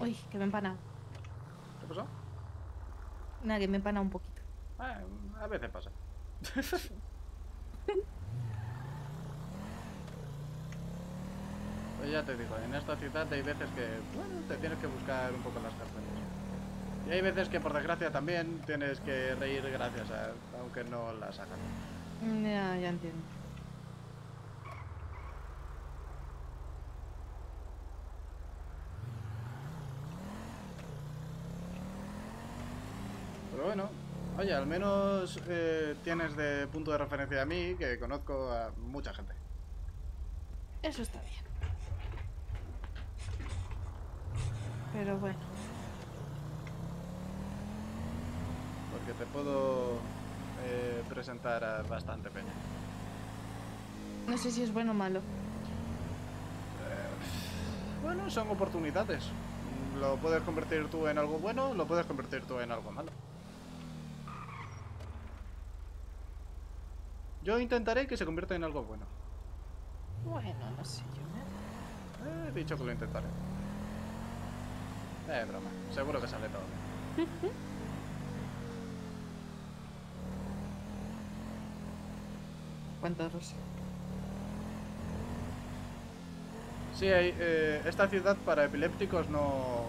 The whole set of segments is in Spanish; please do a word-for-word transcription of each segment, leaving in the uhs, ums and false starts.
Uy, que me he empanado. ¿Qué pasó? Nada, que me he empanado un poquito. Ah, a veces pasa. Pues ya te digo, en esta ciudad hay veces que, bueno, te tienes que buscar un poco las cartas. Y hay veces que por desgracia también tienes que reír gracias a, aunque no las hagan. Mm, Ya, ya entiendo. Pero bueno, oye, al menos eh, tienes de punto de referencia a mí, que conozco a mucha gente. Eso está bien. Pero bueno, Porque te puedo eh, presentar a bastante peña. no sé si es bueno o malo. Bueno, son oportunidades. Lo puedes convertir tú en algo bueno, lo puedes convertir tú en algo malo. Yo intentaré que se convierta en algo bueno. Bueno, no sé yo, ¿eh? Eh, he dicho que lo intentaré. Eh, broma. Seguro que sale todo bien. Cuánto rosa. Sí, hay, eh, esta ciudad para epilépticos no...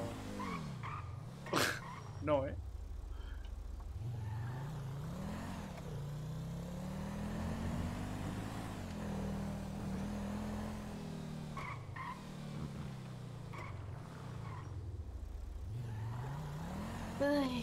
No, ¿eh? Ay,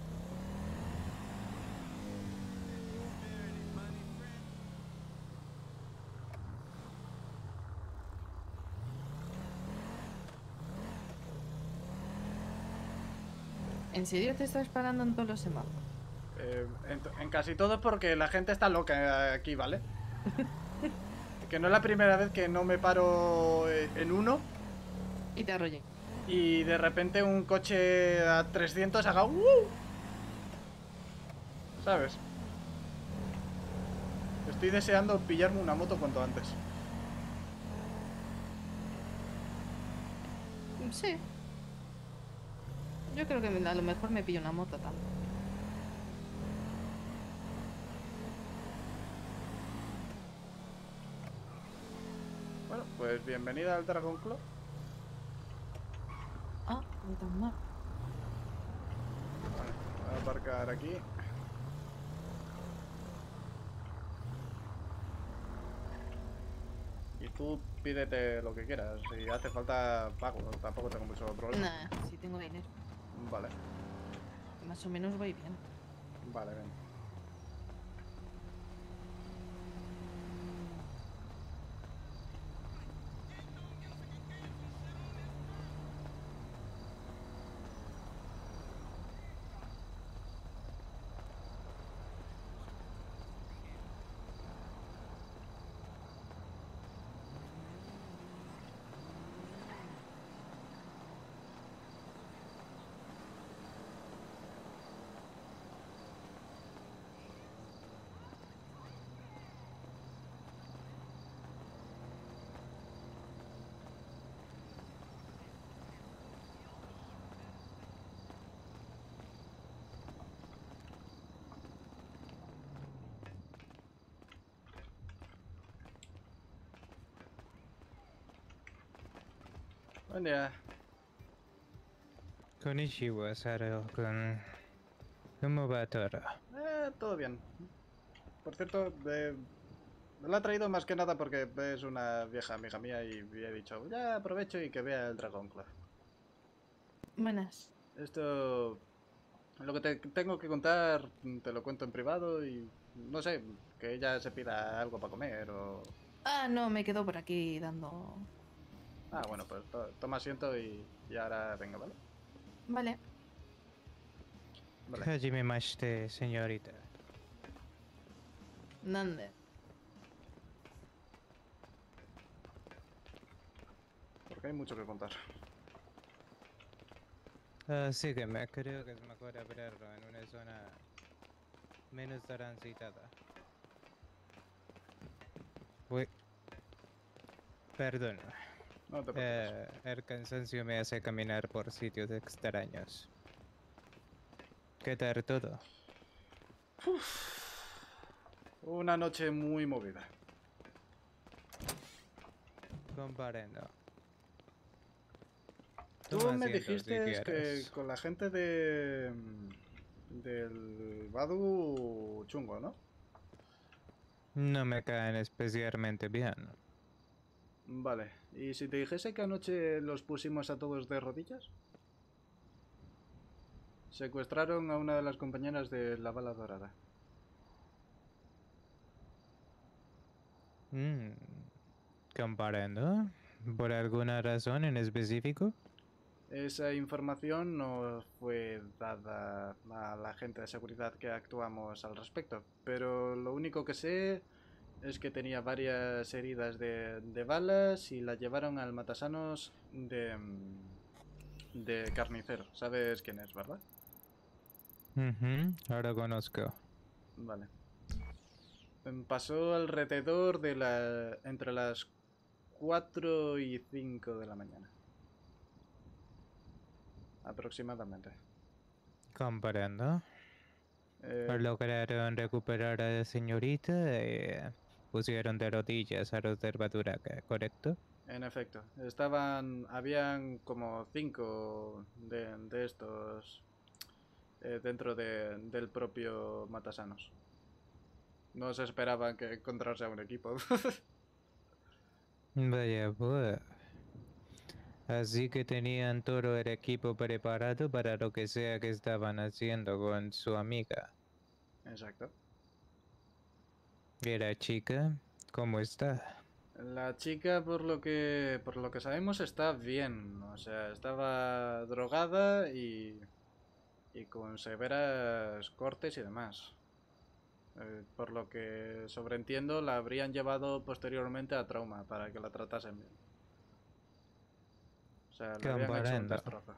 ¿en serio te estás parando en todos los semáforos? Eh, en, en casi todo porque la gente está loca aquí, ¿vale? Que no es la primera vez que no me paro eh, en uno Y te arrollé. y de repente un coche a trescientos haga... ¡Uh! ¿Sabes? Estoy deseando pillarme una moto cuanto antes. Mm, Sí, yo creo que a lo mejor me pillo una moto también. Bueno, pues bienvenida al Dragon Club. Ah, ni tan mal. Vale, voy a aparcar aquí. Y tú pídete lo que quieras. Si hace falta, pago. Tampoco tengo mucho problema. Nah, sí tengo dinero. Vale, Más o menos voy bien. vale, ven. Buen día. Konnichiwa, Saro-kun. ¿Cómo va todo? Eh, todo bien. Por cierto, eh, me la ha traído más que nada porque es una vieja amiga mía y me he dicho, ya aprovecho y que vea el Dragon Club. Buenas. Esto, lo que te tengo que contar, te lo cuento en privado y no sé, que ella se pida algo para comer o... Ah, no, me quedo por aquí dando Ah, bueno, vueltecillas. pues to- toma asiento y, y ahora venga, ¿vale? Vale. Vale, Hajime mashite, señorita. ¿Dónde? porque hay mucho que contar. Ah, sígueme, creo que es mejor abrirlo en una zona menos transitada. Uy, perdón. No te preocupes. Eh, el cansancio me hace caminar por sitios extraños. ¿Qué tal todo? Una noche muy movida. Comprendo. Tú Toma me asiento si dijiste que quieres. con la gente de... mm, del Badu chungo, ¿no? No me caen especialmente bien. Vale. ¿Y si te dijese que anoche los pusimos a todos de rodillas? Secuestraron a una de las compañeras de la bala dorada. Mm, comprendo. ¿Por alguna razón en específico? Esa información no fue dada a la gente de seguridad que actuamos al respecto, pero lo único que sé es que tenía varias heridas de, de balas y la llevaron al matasanos de, mm, de carnicero. ¿Sabes quién es, verdad? Ujú, ahora conozco. Vale. Em, Pasó alrededor de la... entre las cuatro y cinco de la mañana. Aproximadamente. Comprendo. Eh, Lograron recuperar a la señorita y pusieron de rodillas a los del Baduraca, ¿correcto? En efecto, estaban, habían como cinco de, de estos eh, dentro de, del propio Matasanos. No se esperaban que encontrarse a un equipo. Vaya, pues. Así que tenían todo el equipo preparado para lo que sea que estaban haciendo con su amiga. Exacto. ¿Y la chica? ¿Cómo está? La chica, por lo que por lo que sabemos, está bien. O sea, estaba drogada y, y con severas cortes y demás. Eh, por lo que sobreentiendo, la habrían llevado posteriormente a trauma para que la tratasen bien. O sea, le habían hecho un Comprendo. destrozo.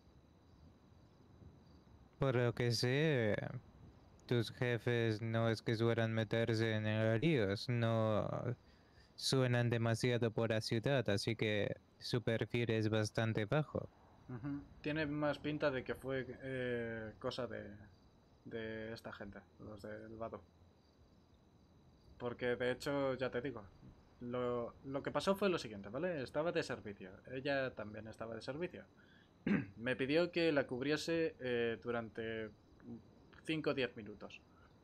Por lo que sé, tus jefes no es que suelen meterse en líos, no suenan demasiado por la ciudad, así que su perfil es bastante bajo. Ujú. Tiene más pinta de que fue eh, cosa de, de esta gente, los del Vado. Porque de hecho, ya te digo, lo, lo que pasó fue lo siguiente, ¿vale? Estaba de servicio. Ella también estaba de servicio. Me pidió que la cubriese eh, durante cinco o diez minutos.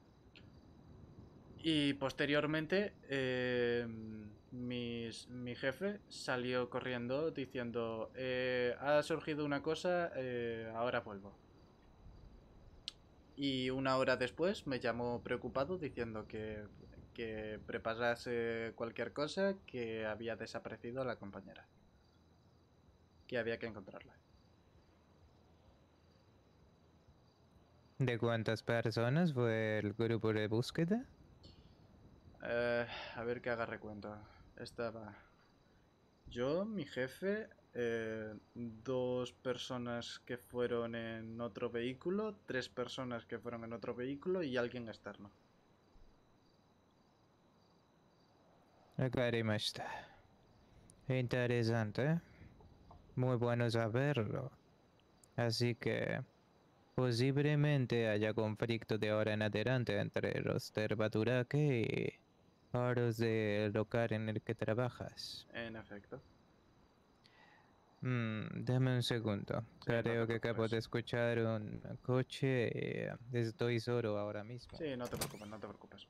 Y posteriormente, eh, mis- mi jefe salió corriendo diciendo, eh, ha surgido una cosa, eh, ahora vuelvo. Y una hora después me llamó preocupado diciendo que, que preparase cualquier cosa, que había desaparecido la compañera. Que había que encontrarla. ¿De cuántas personas fue el grupo de búsqueda? Eh, a ver que haga recuento. Estaba yo, mi jefe, eh, dos personas que fueron en otro vehículo, tres personas que fueron en otro vehículo y alguien externo. Akarimashita. Interesante. Muy bueno saberlo. Así que posiblemente haya conflicto de ahora en adelante entre los Terbaturake y los del local en el que trabajas. En efecto. Mm, dame un segundo. Sí, no te Creo que acabo preocupes. de escuchar un coche y eh, estoy solo ahora mismo. Sí, no te preocupes, no te preocupes.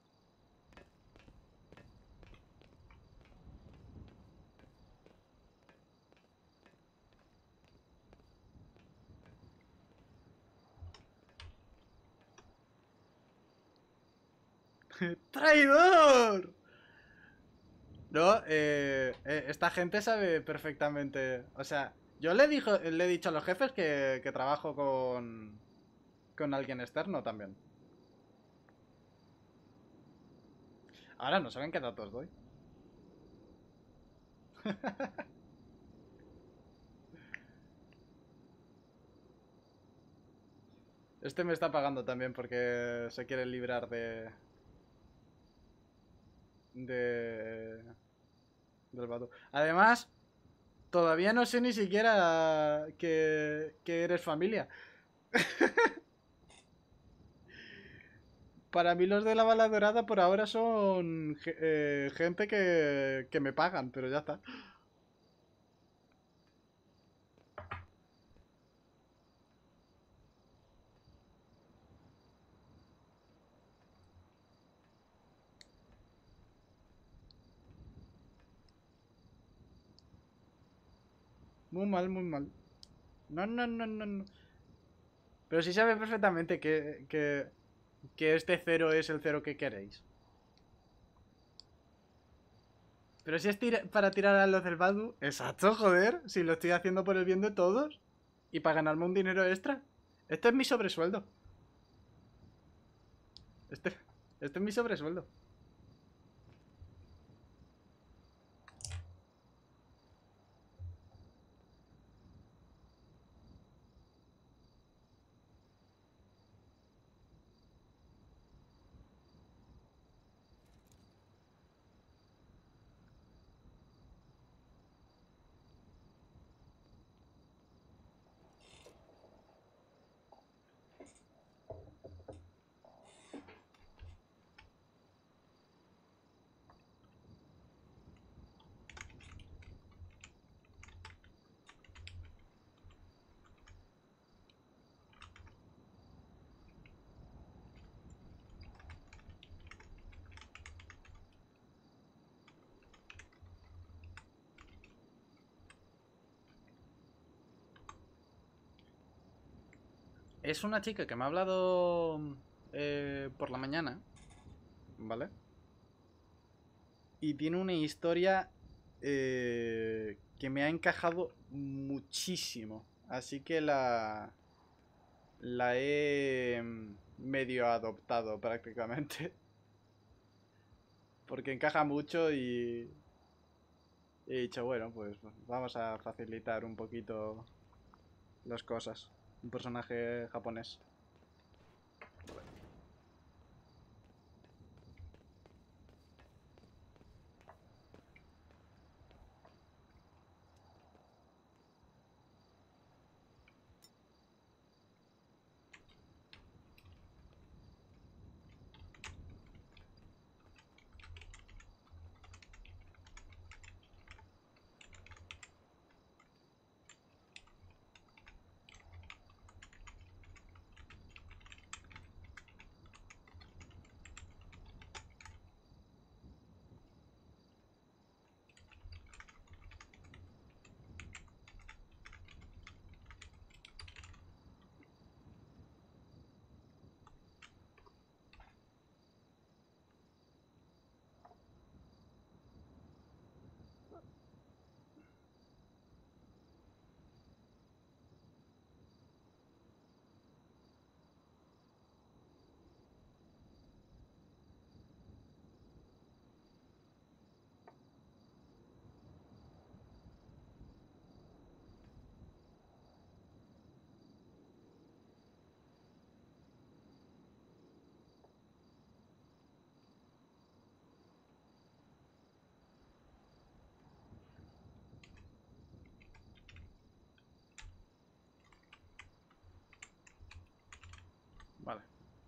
¡Traidor! No, eh, eh, esta gente sabe perfectamente. O sea, yo le, dijo, le he dicho a los jefes que, que trabajo con, con alguien externo también. Ahora no saben qué datos doy. Este me está pagando también porque se quiere librar de. de. del Badu. Además, Todavía no sé ni siquiera que, que eres familia. Para mí los de la bala dorada por ahora son ge- eh, gente que, que me pagan, pero ya está. Muy mal, muy mal. No, no, no, no, no. Pero sí sabe perfectamente que, que, que este cero es el cero que queréis. Pero si es tira- para tirar a los del Badu, exacto, joder. Si lo estoy haciendo por el bien de todos y para ganarme un dinero extra. Este es mi sobresueldo. Este, este es mi sobresueldo. Es una chica que me ha hablado eh, por la mañana, ¿vale? Y tiene una historia eh, que me ha encajado muchísimo. Así que la, la he medio adoptado prácticamente. Porque encaja mucho y he dicho, bueno, pues vamos a facilitar un poquito las cosas. Un personaje japonés. Vale.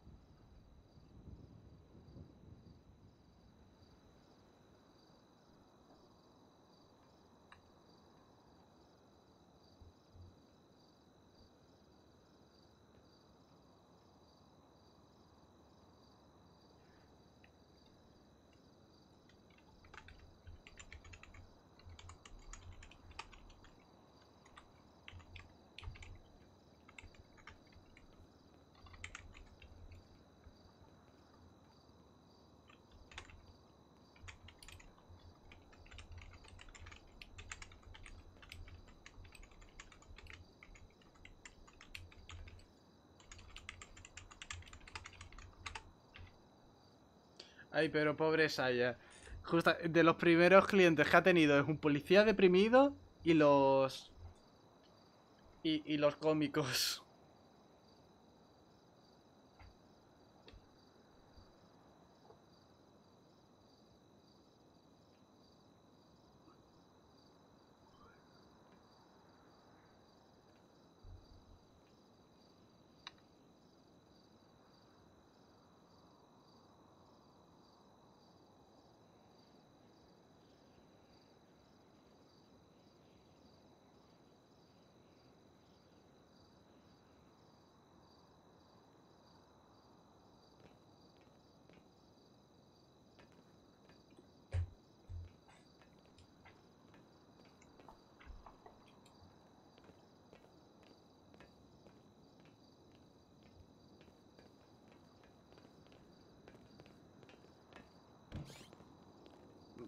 Ay, pero pobre Saya. Justa, de los primeros clientes que ha tenido es un policía deprimido y los... Y, y los cómicos.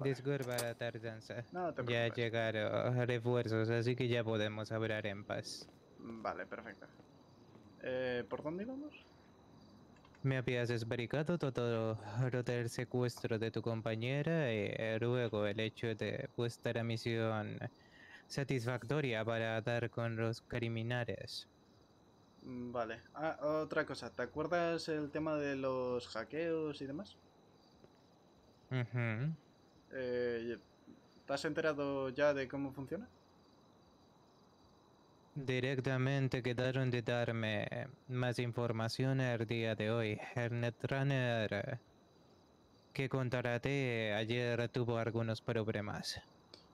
Vale. Disculpa la tardanza. No te Ya preocupes. llegaron refuerzos, así que ya podemos hablar en paz. Vale, perfecto. Eh, ¿por dónde íbamos? Me habías explicado todo lo del secuestro de tu compañera y eh, luego el hecho de vuestra misión satisfactoria para dar con los criminales. Mm, Vale. Ah, otra cosa. ¿Te acuerdas el tema de los hackeos y demás? Ujú. Eh, ¿te has enterado ya de cómo funciona? Directamente quedaron de darme más información el día de hoy. El Netrunner eh, que contraté ayer tuvo algunos problemas.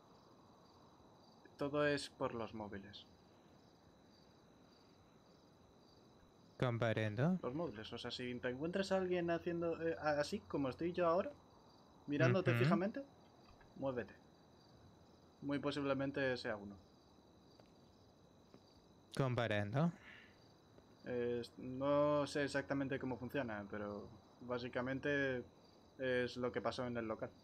Todo es por los móviles. ¿Comprendo? Los móviles. O sea, si te encuentras a alguien haciendo eh, así, como estoy yo ahora, mirándote Ujú. fijamente, muévete. Muy posiblemente sea uno. Comprendo. Es- no sé exactamente cómo funciona, pero básicamente es lo que pasó en el local.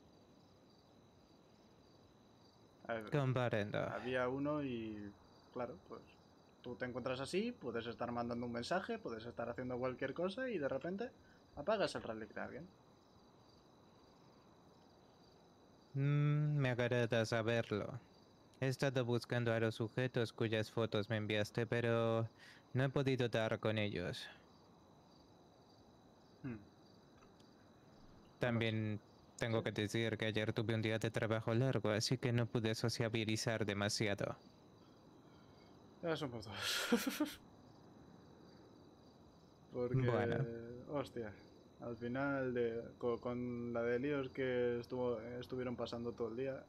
Ha- Comprendo. Había uno y, claro, pues tú te encuentras así, puedes estar mandando un mensaje, puedes estar haciendo cualquier cosa y de repente apagas el relic de alguien. Mm, me agrada saberlo. He estado buscando a los sujetos cuyas fotos me enviaste, pero no he podido dar con ellos. Hmm. Bueno, También tengo sí, que decir que ayer tuve un día de trabajo largo, así que no pude sociabilizar demasiado. ya somos dos. Bueno, Porque, hostia, al final de, co- con, la de líos que estuvo, estuvieron pasando todo el día.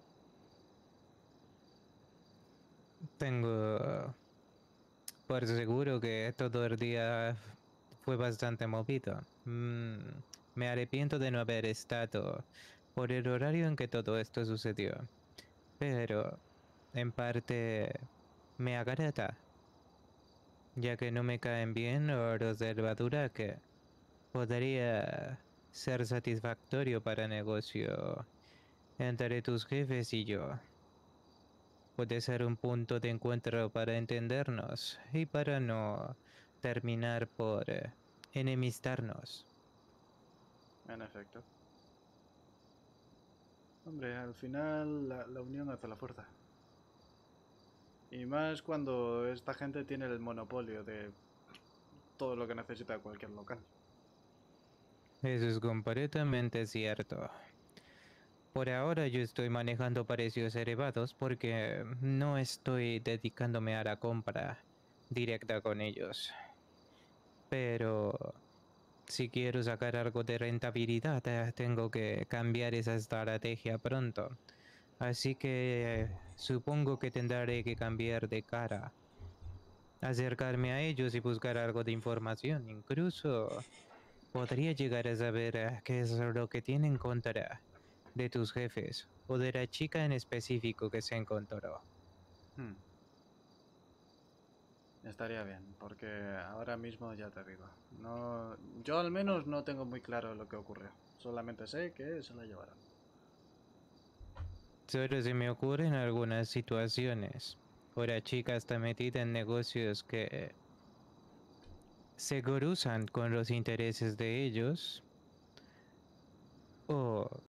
tengo por seguro que todo el día fue bastante movido. Mm, me arrepiento de no haber estado por el horario en que todo esto sucedió, pero en parte me agrada, ya que no me caen bien los de levadura que podría ser satisfactorio para negocio entre tus jefes y yo. Puede ser un punto de encuentro para entendernos y para no terminar por eh, enemistarnos. En efecto. Hombre, al final la, la unión hace la fuerza. Y más cuando esta gente tiene el monopolio de todo lo que necesita cualquier local. Eso es completamente cierto. Por ahora yo estoy manejando precios elevados porque no estoy dedicándome a la compra directa con ellos. Pero si quiero sacar algo de rentabilidad, eh, tengo que cambiar esa estrategia pronto. Así que eh, supongo que tendré que cambiar de cara, acercarme a ellos y buscar algo de información. Incluso podría llegar a saber eh, qué es lo que tienen contra de tus jefes o de la chica en específico que se encontró. Hmm. Estaría bien, porque ahora mismo ya te digo. No, yo al menos no tengo muy claro lo que ocurrió. Solamente sé que se la llevaron. Solo se me ocurren algunas situaciones. O la chica está metida en negocios que se cruzan con los intereses de ellos, o